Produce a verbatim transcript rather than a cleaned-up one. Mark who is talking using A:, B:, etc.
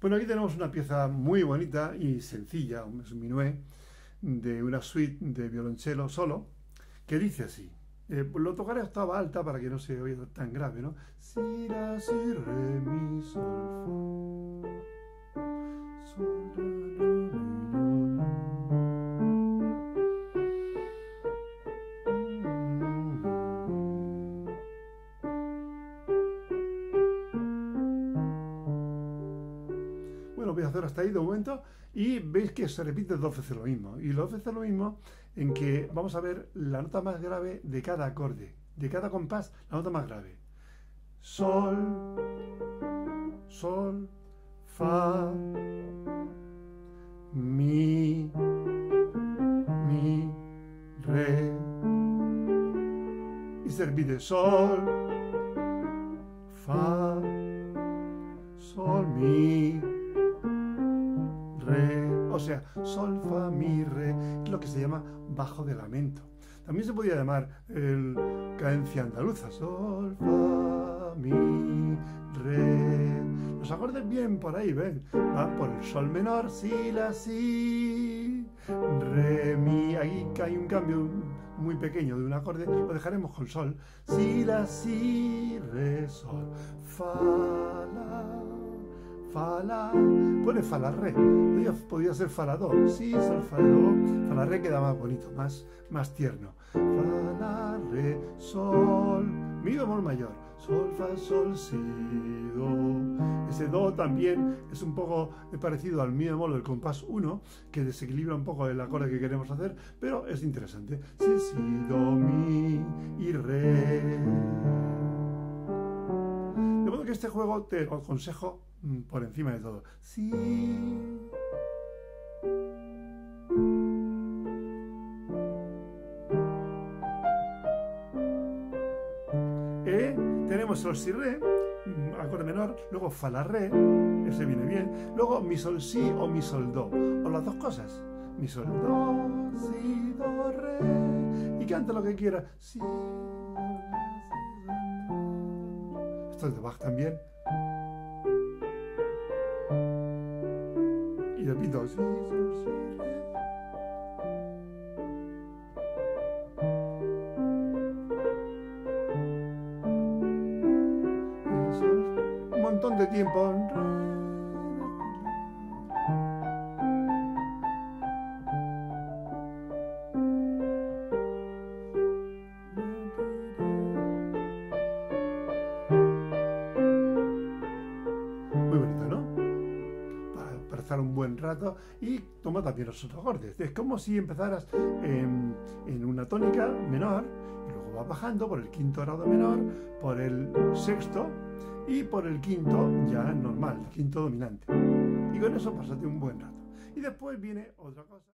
A: Bueno, aquí tenemos una pieza muy bonita y sencilla, es un minué de una suite de violonchelo solo, que dice así. Eh, lo tocaré a octava alta para que no se oiga tan grave, ¿no? Si, la, si, re, mi, sol, fa, sol, la, la, Bueno, voy a hacer hasta ahí de momento y veis que se repite dos veces lo mismo. Y dos veces lo mismo en que vamos a ver la nota más grave de cada acorde, de cada compás, la nota más grave. Sol, sol, fa, mi, mi, re. Y se repite sol, fa, sol, mi, re, o sea, sol, fa, mi, re, es lo que se llama bajo de lamento. También se podría llamar el cadencia andaluza, sol, fa, mi, re. Los acordes vienen por ahí, ven, van por el sol menor, si, la, si, re, mi. Ahí hay un cambio muy pequeño de un acorde, lo dejaremos con sol, si, la, si, re, sol, fa, la. Fa, la, pone fa, la, re, podría, podría ser fa, la, do, si, sol, fa, do, fa, la, re queda más bonito, más, más tierno, fa, la, re, sol, mi bemol mayor, sol, fa, sol, si, do, ese do también es un poco parecido al mi bemol del compás uno, que desequilibra un poco el acorde que queremos hacer, pero es interesante, si, si, do, mi y re. De modo que este juego te lo aconsejo por encima de todo. Sí. E, tenemos sol, si, re, acorde menor, luego fa, la, re, ese viene bien, luego mi, sol, si o mi, sol, do, o las dos cosas, mi, sol, do, si, do, re, y canta lo que quiera, si, esto es de Bach también. Y repito, si, sol, si, re. Un montón de tiempo. Muy bonito, ¿no? Para estar un buen rato y toma también los otros acordes. Es como si empezaras en, en una tónica menor y luego vas bajando por el quinto grado menor, por el sexto y por el quinto ya normal, el quinto dominante. Y con eso pásate un buen rato. Y después viene otra cosa.